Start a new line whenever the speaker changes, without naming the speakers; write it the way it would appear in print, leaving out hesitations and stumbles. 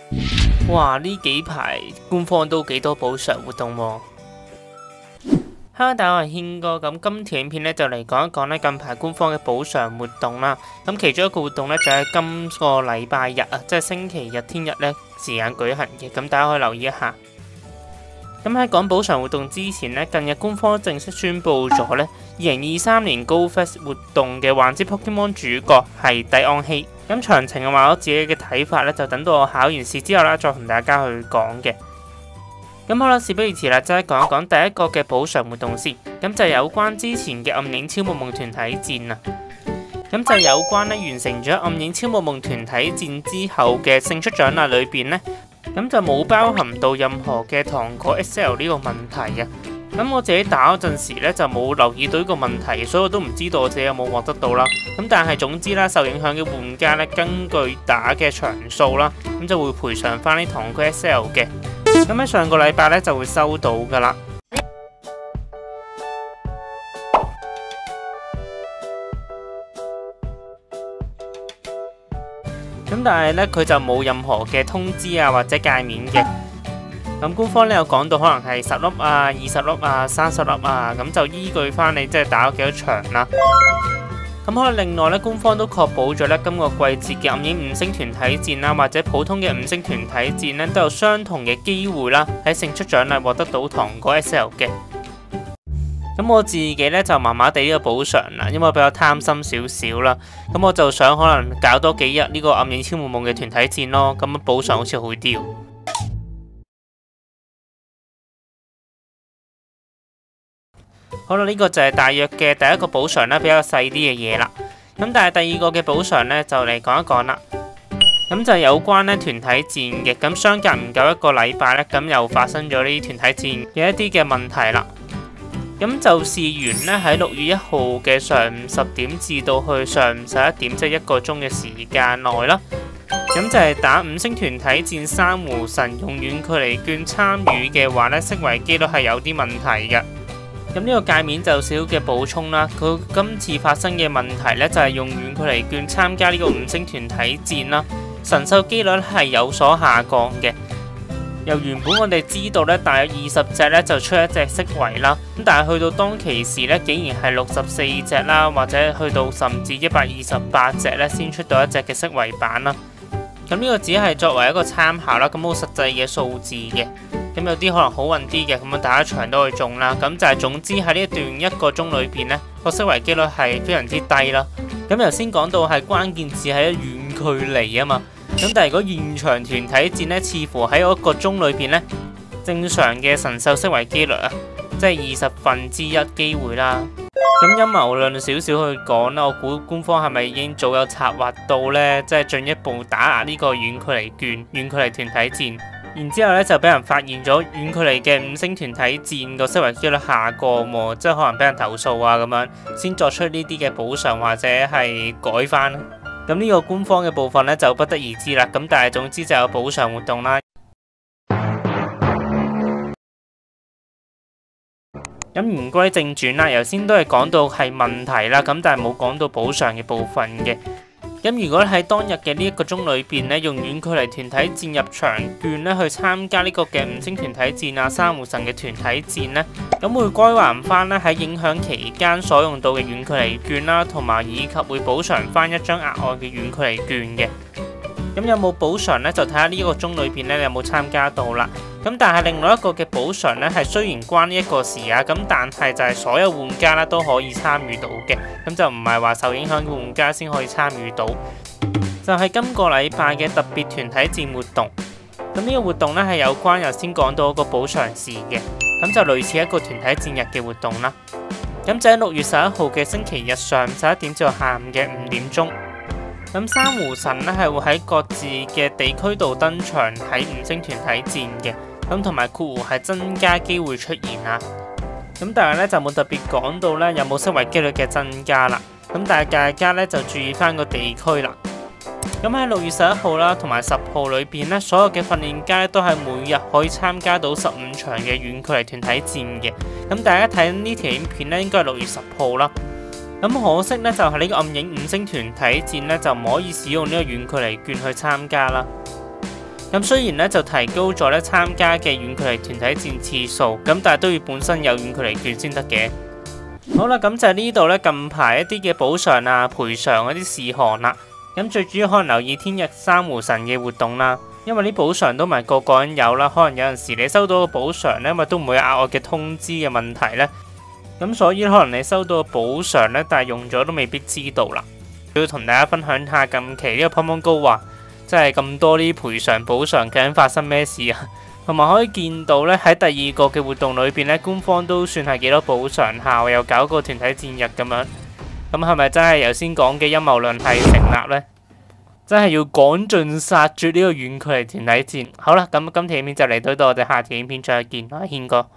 哇！呢幾排官方都幾多補償活動喎。Hello，大家好，我係軒哥。咁今條影片咧就嚟講一講咧近排官方嘅補償活動啦。咁其中一個活動咧就喺今個禮拜日啊，即係星期日聽日咧時間舉行嘅。咁大家可以留意一下。咁喺講補償活動之前呢，近日官方正式宣布咗呢2023年 GoFest 活動嘅幻之 Pokemon 主角係蒂安希。咁詳情嘅話，我自己嘅睇法呢，就等到我考完試之後啦，再同大家去講嘅。咁好啦，事不宜遲啦，即係講一講第一個嘅補償活動先。咁就係有關之前嘅暗影超夢夢團體戰啊。咁就係有關呢完成咗暗影超夢夢團體戰之後嘅勝出獎勵裏邊呢。咁就冇包含到任何嘅糖果 XL 呢個問題啊！咁我自己打嗰陣時咧就冇留意到呢個問題，所以我都唔知道我自己有冇獲得到啦。咁但係總之啦，受影響嘅玩家咧，根據打嘅場數啦，咁就會賠償翻啲糖果 XL 嘅。咁喺上個禮拜咧就會收到噶啦。咁但係咧，佢就冇任何嘅通知啊或者界面嘅。咁官方咧有講到可能係10粒啊、20粒啊、30粒啊，咁就依據翻你即係打咗幾多場啦。咁可能另外咧，官方都確保咗咧今個季節嘅暗影5星團體戰啦，或者普通嘅5星團體戰咧，都有相同嘅機會啦，喺勝出獎勵獲得到糖果 XL 嘅。咁我自己咧就麻麻地呢個補償啦，因為我比較貪心少少啦。咁我就想可能搞多幾日呢個暗影超夢夢嘅團體戰咯，咁樣補償好似好啲。好啦，呢個就係大約嘅第一個補償啦，比較細啲嘅嘢啦。咁但係第二個嘅補償呢，就嚟講一講啦。咁就係有關呢團體戰嘅，咁相隔唔夠一個禮拜呢，咁又發生咗呢啲團體戰嘅一啲嘅問題啦。咁就事緣呢，喺6月1號嘅上午10點至到去上午11點，即係1個鐘嘅時間內啦。咁就係打5星團體戰珊瑚神用遠距離券參與嘅話呢，釋圍機率係有啲問題嘅。咁呢個界面就少嘅補充啦。佢今次發生嘅問題呢，就係用遠距離券參加呢個5星團體戰啦，神獸機率係有所下降嘅。由原本我哋知道咧，大約20隻咧就出一隻釋圍啦，咁但係去到當其時咧，竟然係64隻啦，或者去到甚至128隻咧，先出到一隻嘅釋圍版啦。咁呢個只係作為一個參考啦，咁冇實際嘅數字嘅。咁有啲可能好運啲嘅，咁樣打一場都可以中啦。咁就係總之喺呢一段1個鐘裏邊呢，個釋圍機率係非常之低啦。咁頭先講到係關鍵字係遠距離啊嘛。咁但係如果現場團體戰呢，似乎喺1個鐘裏邊呢，正常嘅神獸釋圍機率啊，即係1/20機會啦。咁陰謀論少少去講啦，我估官方係咪已經早有策劃到呢？即係進一步打壓呢個遠距離券、遠距離團體戰，然之後呢就俾人發現咗遠距離嘅5星團體戰個釋圍機率下降喎，即係可能俾人投訴啊咁樣，先作出呢啲嘅補償或者係改翻。咁呢個官方嘅部分呢，就不得而知啦。咁但係總之就有補償活動啦。咁言歸正傳啦，頭先都係講到係問題啦，咁但係冇講到補償嘅部分嘅。咁如果喺當日嘅呢1個鐘裏邊呢，用遠距離團體戰入場券呢去參加呢個嘅5星團體戰啊、珊瑚神嘅團體戰呢，咁會歸還翻呢喺影響期間所用到嘅遠距離券啦，同埋以及會補償翻一張額外嘅遠距離券嘅。咁有冇補償呢？就睇下呢1個鐘裏邊呢，你有冇參加到啦。咁但係另外一個嘅補償呢，係雖然關呢1個事啊，咁但係就係所有玩家咧都可以參與到嘅，咁就唔係話受影響嘅玩家先可以參與到，就係今個禮拜嘅特別團體戰活動。咁呢個活動呢，係有關頭先講到一個補償事嘅，咁就類似一個團體戰日嘅活動啦。咁就喺6月11號嘅星期日上午11點至到下午嘅5點鐘。咁珊瑚神呢，係會喺各自嘅地區度登場喺5星團體戰嘅，咁同埋括弧係增加機會出現啊。咁但係咧就冇特別講到咧有冇釋圍機率嘅增加啦。咁但係大家咧就注意翻個地區啦。咁喺6月11號啦同埋10號裏邊咧，所有嘅訓練家都係每日可以參加到15場嘅遠距離團體戰嘅。咁大家睇呢條影片咧，應該係6月10號啦。咁可惜咧，就係呢個暗影5星團體戰咧，就唔可以使用呢個遠距離券去參加啦。 咁雖然咧就提高咗咧參加嘅遠距離團體戰次數，咁但係都要本身有遠距離券先得嘅。好啦，咁就係呢度咧近排一啲嘅補償啊、賠償嗰啲事項啦。咁最主要可能留意天日珊瑚神嘅活動啦，因為啲補償都唔係個個人有啦，可能有陣時你收到個補償咧，因為都唔會有額外嘅通知嘅問題咧，咁所以可能你收到個補償咧，但係用咗都未必知道啦。要同大家分享下近期呢個 Pokemon Go 話，真係咁多啲賠償補償，究竟發生咩事啊？同埋可以見到咧喺第二個嘅活動裏邊咧，官方都算係幾多補償下，又搞個團體戰日咁樣。咁係咪真係頭先講嘅陰謀論係成立呢？真係要趕盡殺絕呢個遠距離團體戰。好啦，咁今期影片就嚟到呢度，我哋下期影片再見。我係軒哥。